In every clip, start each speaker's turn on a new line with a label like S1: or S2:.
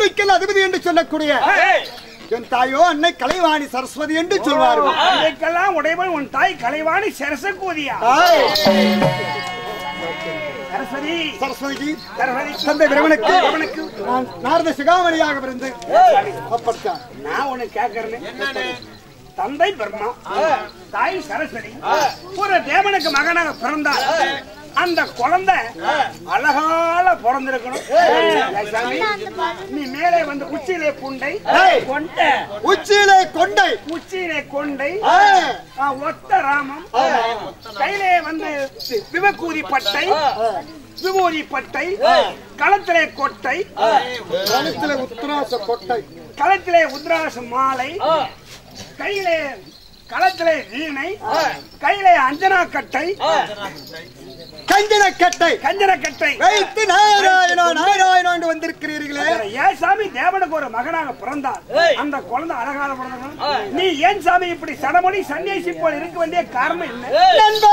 S1: வேள்விக்கல் அதிபதி என்று சொல்லக்கூடிய என் தாயோ அன்னை கலைவாணி சரஸ்வதி என்று சொல்வார்கள்.
S2: அன்னைக்கெல்லாம் உடையவன் உன் தாய் கலைவாணி சரஸ்வதியா? சரஸ்வதி
S1: சரஸ்வதி
S2: சரஸ்வதி
S1: தந்தை பிரமனுக்கு நான் நாரத சிகாமணியாக இருந்து அப்படித்தான்.
S2: நான் உன்னை கேட்கறேன். தந்தை பிரம்மா, தாய் சரஸ்வதி, ஒரு தேவனுக்கு மகனாக பிறந்தார். அந்த குழந்தை அழகால பிறந்திருக்கணும். நீ மேலே வந்து உச்சியிலே கொண்டை
S1: உச்சியிலே கொண்டை
S2: உச்சியிலே கொண்டை ஒத்த ராமம் கையிலே வந்து விபூதி பட்டை விபூதி பட்டை களத்திலே கொட்டை
S1: களத்திலே உத்ராச கொட்டை
S2: களத்திலே உத்ராச மாலை கையிலே களத்திலே வீணை கையிலே அஞ்சனா கட்டை
S1: கஞ்சன கட்டை வைத்து நாராயணா நாராயணா என்று வந்திருக்கிறீர்களே.
S2: ஏன் சாமி தேவனுக்கு ஒரு மகனாக பிறந்தார். அந்த குழந்தை அழகான பிறந்தவன். நீ ஏன் சாமி இப்படி சடமொழி சன்னியாசி போல் இருக்க வேண்டிய காரணம் என்ன?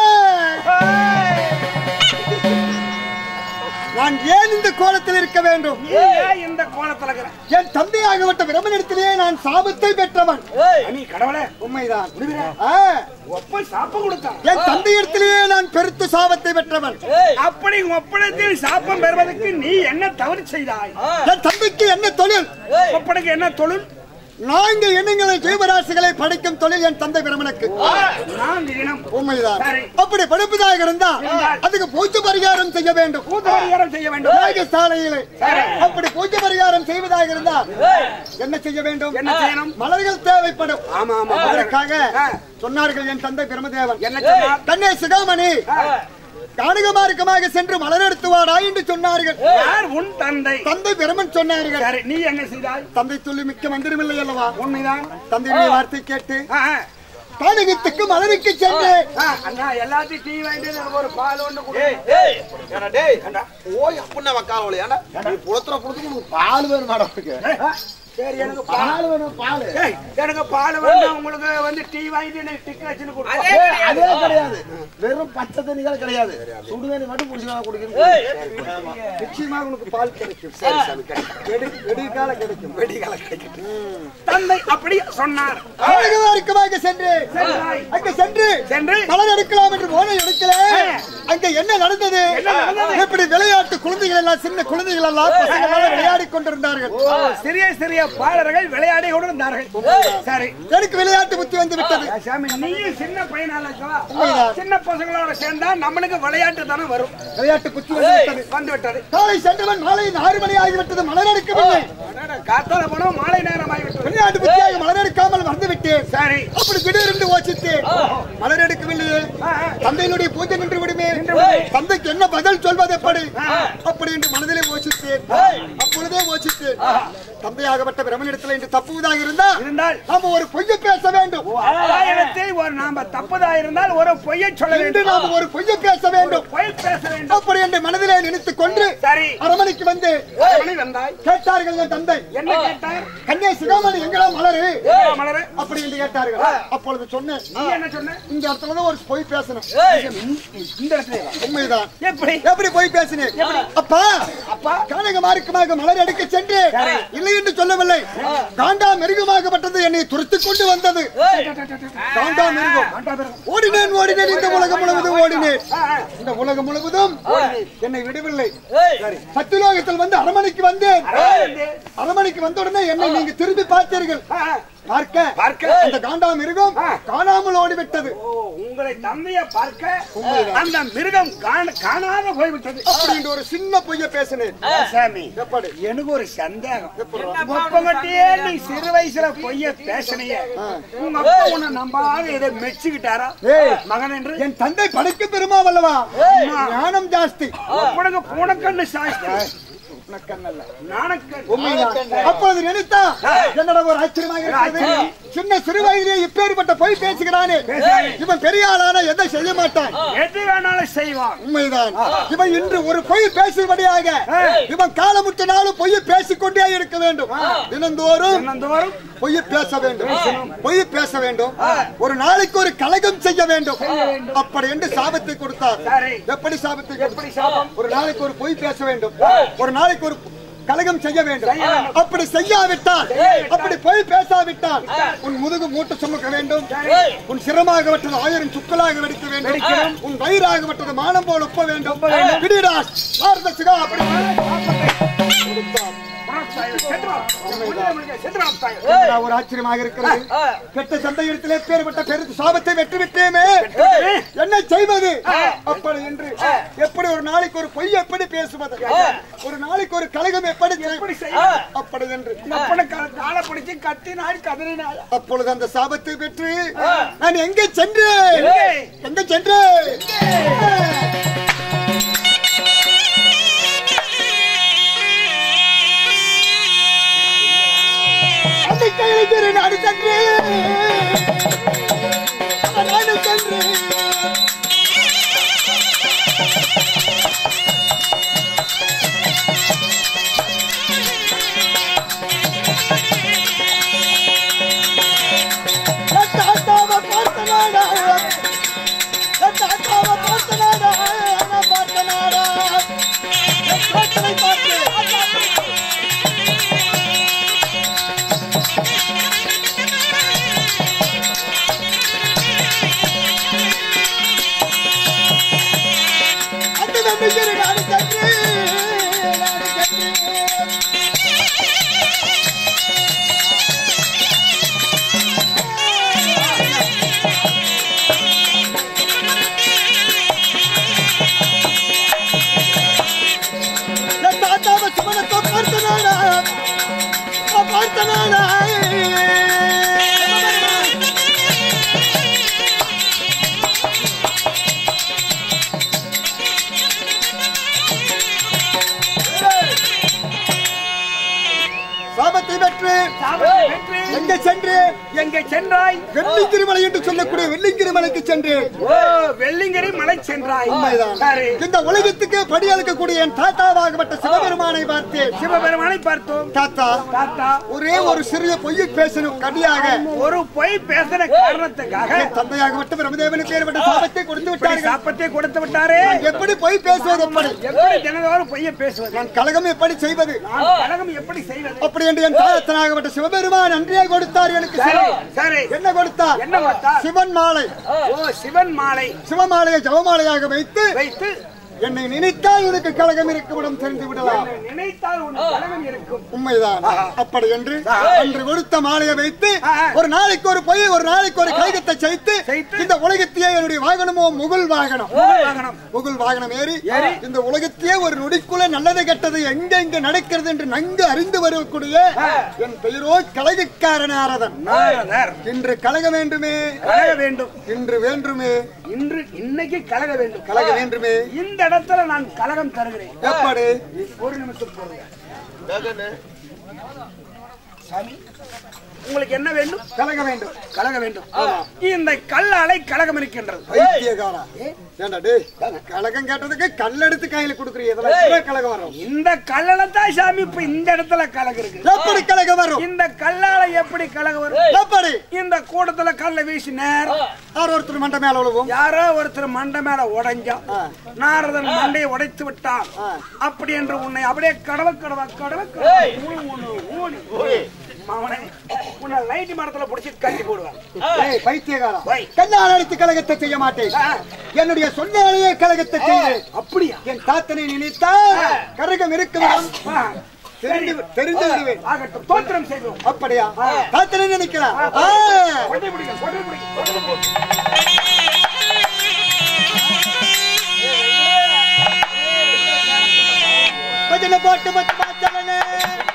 S1: நான் ஏன் இந்த கோலத்தில் இருக்க வேண்டும்?
S2: இந்த கோலத்தில்
S1: என் தந்தையாகப்பட்ட பிரம்மனிடத்திலே நான் சாபத்தை பெற்றவன்.
S2: நீ கடவுளே
S1: உண்மைதான்.
S2: ஒப்ப சாப்பம் கொடுத்தான்.
S1: என் தந்தையிடத்திலேயே நான் பெருத்து சாபத்தை பெற்றவன்.
S2: அப்படி ஒப்படத்தில் சாப்பம் பெறுவதற்கு நீ என்ன தவறு செய்தாய்?
S1: என் தந்தைக்கு என்ன தொழில்?
S2: ஒப்படைக்கு என்ன தொழில்?
S1: நான்கு இனங்களை ஜீவராசிகளை படைக்கும் தொழில் என் தந்தை பிரமனுக்கு. உண்மைதான். அப்படி படைப்பதாக இருந்தா அதுக்கு பூஜை பரிகாரம் செய்ய வேண்டும். சாலையிலே அப்படி பூஜை பரிகாரம் செய்வதாக இருந்தா என்ன செய்ய வேண்டும்? மலர்கள் தேவைப்படும். அதற்காக சொன்னார்கள் என் தந்தை பிரமதேவன். தன்னை சிகாமணி காணிகமார்க்கமாக சென்று மலர் எடுத்துவாடா என்று சொன்னார்கள்.
S2: உன் தந்தை
S1: தந்தை பிரமன் சொன்னார்கள்.
S2: நீ என்ன செய்தாய்?
S1: தந்தை சொல்லி மிக்க மந்திரமில்லை அல்லவா?
S2: உண்மைதான்.
S1: தந்தையுடைய வார்த்தை கேட்டு காணிகத்துக்கு மலருக்கு சென்று
S2: எல்லாத்தையும் டீ வாங்கிட்டு ஒரு பால் ஒண்ணு
S1: பால் வேணும் மேடம்.
S2: சரி எனக்கு பால் வேணும். பால் எனக்கு பால் வேணும். உங்களுக்கு வந்து டீ வாங்கிட்டு டிக் வச்சுன்னு கொடுப்போம்.
S1: அதே கிடையாது. வெறும் பச்சை தண்ணிகள் கிடையாது. சுடுதண்ணி மட்டும் குடிச்சு குடிக்கணும். நிச்சயமாக உனக்கு பால் கிடைக்கும். வெடிகால கிடைக்கும். வெடிகால கிடைக்கும்.
S2: தந்தை அப்படி சொன்னார்.
S1: சென்று அங்க சென்று சென்று மலர் எடுக்கலாம் என்று போன எடுக்கல. அங்க என்ன நடந்தது? எப்படி விளையாட்டு குழந்தைகள் எல்லாம் சின்ன குழந்தைகள் எல்லாம் விளையாடி கொண்டிருந்தார்கள்.
S2: சிறிய சிறிய பாலர்கள் விளையாடி கொண்டிருந்தார்கள். சரி,
S1: எனக்கு விளையாட்டு புத்தி வந்து விட்டது.
S2: நீயும் சின்ன பையனால சின்ன பசங்களோட சேர்ந்தா நம்மளுக்கு விளையாட்டு தானே வரும்.
S1: விளையாட்டு புத்தி
S2: வந்து விட்டது.
S1: காலை சென்றவன் மாலை 6 மணி ஆகிவிட்டது. மலர் எடுக்கவில்லை.
S2: காத்தால போனோம் மாலை நேரம் ஆகிவிட்டது.
S1: விளையாட்டு புத்தியாக மலர் எடுக்காமல் வந்து விட்டேன்.
S2: சரி,
S1: அப்படி திடீரென்று யோசித்தேன். மலர் எடுக்கவில்லையே, தந்தையினுடைய பூஜை நின்று விடுமே, தந்தைக்கு என்ன பதில் சொல்வது எப்படி? அப்படி என்று மனதிலே யோசித்தேன். அப்பொழுதே யோசித்தேன், தந்தையாகப்பட்ட பிரம்மனிடத்தில் என்று தப்புவதாக இருந்தால் நாம ஒரு பொய்யை பேச வேண்டும்.
S2: நாம தப்புதா இருந்தால் ஒரு பொய்யை சொல்ல வேண்டும்.
S1: நாம ஒரு பொய்யை பேச வேண்டும். அப்படி என்று மனதிலே நினைத்துக் கொண்டு அரமனைக்கு வந்து கேட்டார்கள் என் தந்தை.
S2: என்ன கேட்டார்?
S1: கன்னியா சிகாமணி எங்கடா மலரு அப்படி என்று கேட்டார்கள். அப்பொழுது சொன்னேன், இந்த இடத்துலதான் ஒரு பொய் பேசணும்.
S2: இந்த இடத்துல
S1: உண்மைதான். எப்படி பொய் பேசினேன்? அப்பா காணக மார்க்கமாக மலர் எடுக்க சென்று இல்லை என்று சொல்லவில்லை. காண்டா மிருகமாகப்பட்டது என்னை துரத்திக் கொண்டு வந்தது. காண்டா மிருகம். ஓடினேன் இந்த உலகம் முழுவதும் ஓடினேன். இந்த உலகம் முழுவதும் என்னை விடவில்லை. சத்தியலோகத்தில் வந்து அரமனைக்கு வந்தேன். அரமனைக்கு வந்த உடனே என்னை நீங்க திரும்பி பார்த்தீர்கள். பார்க்க அந்த காண்டா மிருகம் காணாமல் ஓடிவிட்டது.
S2: உங்களை தந்தைய பார்க்க அந்த மிருகம் காணாத போய்விட்டது.
S1: அப்படின்ற ஒரு சின்ன பொய்ய பேசினேன்.
S2: எப்படி? எனக்கு ஒரு சந்தேகம். ஒப்பங்கட்டியே நீ சிறு வயசுல பொய்ய பேசினிய உங்க அப்பா உன்னை நம்பாத இதை மெச்சுக்கிட்டாரா மகன் என்று?
S1: என் தந்தை படைக்க பெருமாவல்லவா, ஞானம் ஜாஸ்தி.
S2: உனக்கு பூனக்கண்ணு சாஸ்தி.
S1: அப்போது நினைத்தா என்னோட ஒரு ஆச்சரியமாக இருக்கிறது. சின்ன சிறு வயதிலே இப்பேற்பட்ட பொய் பேசுகிறானே, இவன் பெரிய ஆளான எதை செய்ய மாட்டான்,
S2: எது வேணாலும் செய்வான்.
S1: உண்மைதான். இவன் இன்று ஒரு பொய் பேசும்படியாக இவன் காலமுற்ற நாளும் பொய் பேசிக்கொண்டே இருக்க வேண்டும். தினந்தோறும் பொய் பேச வேண்டும், பொய் பேச வேண்டும். ஒரு நாளைக்கு ஒரு கலகம் செய்ய வேண்டும். அப்படி என்று சாபத்தை கொடுத்தார். எப்படி சாபத்தை? ஒரு நாளைக்கு ஒரு பொய் பேச வேண்டும், ஒரு நாளைக்கு ஒரு கலகம் செய்ய வேண்டும். அப்படி செய்யாவிட்டால், அப்படி போய் பேசாவிட்டால் உன் முதுகு மூட்டு சுமக்க வேண்டும், உன் சிரமாகப்பட்டது 1000 சுக்கலாக வெடிக்க வேண்டும், உன் வயிறாகப்பட்டது மானம் போல் ஒப்ப வேண்டும். ஒரு ஆச்சரியமாக இருக்கிறது. கெட்ட சந்தையிடத்திலே பேர்பட்ட பெருத்து சாபத்தை வெற்றிவிட்டேமே, என்ன செய்வது அப்படி என்று. எப்படி ஒரு நாளைக்கு ஒரு பொய் எப்படி பேசுவது, ஒரு நாளைக்கு ஒரு கலகம் எப்படி அப்படி என்று
S2: பிடிச்சு கத்தினாள் கதறினாள்.
S1: அப்பொழுது அந்த சாபத்தை பெற்று நான் எங்கே சென்றேன், எங்கே சென்றேன்? நாடு சென்று நாடு சென்று எங்கே சென்று
S2: எங்கே சென்றாய்?
S1: வெள்ளிங்கிரி மலை என்று சொல்லக்கூடிய வெள்ளிங்கிரி மலைக்கு சென்று.
S2: வெள்ளிங்கிரி மலை சென்றாய்.
S1: இந்த உலகத்துக்கு படி அளிக்கக்கூடிய என் தாத்தாவாகப்பட்ட சிவபெருமானை பார்த்தேன்.
S2: சிவபெருமானை பார்த்தோம்.
S1: தாத்தா தாத்தா ஒரே ஒரு சிறிய பொய்யை பேசணும் கடியாக
S2: ஒரு பொய் பேசின காரணத்துக்காக
S1: தந்தையாகப்பட்ட பிரம்மதேவனுக்கு ஏற்பட்ட சாபத்தை கொடுத்து விட்டார்கள்.
S2: சாபத்தை கொடுத்து விட்டாரே.
S1: எப்படி பொய் பேசுவது,
S2: எப்படி தினந்தோறும் பொய்யை பேசுவது,
S1: நான் கலகம் எப்படி செய்வது,
S2: கலகம் எப்படி செய்வது
S1: அப்படி என்று என் தாத்தனாகப்பட்ட சிவபெருமான் அன்றைய கொடுத்தார் எனக்கு.
S2: சரி
S1: என்ன கொடுத்தார்?
S2: என்ன கொடுத்தார்?
S1: சிவன் மாலை.
S2: ஓ சிவன் மாலை.
S1: சிவமாலையை ஜவமாலையாக வைத்து
S2: வைத்து
S1: என்னை நினைத்தால் உனக்கு கலகம் இருக்கும் தெரிந்து விடலாம்.
S2: நினைத்தால் உனக்கு கலகம் இருக்கும்.
S1: உண்மைதான். அப்படி என்று அன்று கொடுத்த மாலையை வைத்து ஒரு நாளைக்கு ஒரு பொய், ஒரு நாளைக்கு ஒரு கலகத்தை செய்து இந்த உலகத்தையே என்னுடைய வாகனமோ முகுல் வாகனம், முகுல் வாகனம் ஏறி இந்த உலகத்தையே ஒரு நொடிக்குள்ள நல்லது கெட்டது எங்க இங்க நடக்கிறது என்று நன்கு அறிந்து வரக்கூடிய என் பெயரோ கலகக்கார நாரதன். இன்று கலக வேண்டுமே,
S2: கலக வேண்டும்,
S1: இன்று வேண்டுமே,
S2: இன்று இன்னைக்கு கலக வேண்டும்,
S1: கலக வேண்டுமே.
S2: இந்த இடத்துல நான் கலகம் தருகிறேன்.
S1: எப்படி?
S2: ஒரு நிமிஷம் போடுங்க சாமி. உங்களுக்கு என்ன வேண்டும்?
S1: கலக வேண்டும்,
S2: கலக வேண்டும். இந்த கல்லாலை கலகம் இருக்கின்றது.
S1: கலகம் கேட்டதுக்கு கல் எடுத்து கையில கொடுக்குறீங்க, கலகம் வரும்.
S2: இந்த கல்லால தான் சாமி இப்ப இந்த இடத்துல கலகம் இருக்கு.
S1: எப்படி கலகம் வரும்?
S2: இந்த கல்லால எப்படி கலகம் வரும்?
S1: எப்படி?
S2: இந்த கூடத்துல கல்ல வீசி நேரம்
S1: யாரோ ஒருத்தர் மண்டை மேல விழுவும்,
S2: யாரோ ஒருத்தர் மண்டை மேல உடைஞ்சா நாரதன் மண்டையை உடைத்து விட்டான். அப்படி என்று உன்னை அப்படியே கடவை கடவை கடவை உன்னை லைட் மரத்துல புடிச்சு கட்டி போடுவான்.
S1: பைத்தியகாரா, கண்ணால் அடித்து கலகத்தை செய்ய மாட்டேன், என்னுடைய சொன்னாலேயே கலகத்தை செய்வேன்.
S2: அப்படியா?
S1: என் தாத்தனை நினைத்தால் கரகம் இருக்கும் தெரிந்து விடுவேன்.
S2: தோற்றம் செய்வோம்.
S1: அப்படியா? தாத்தனை நினைக்கிறான். போட்டு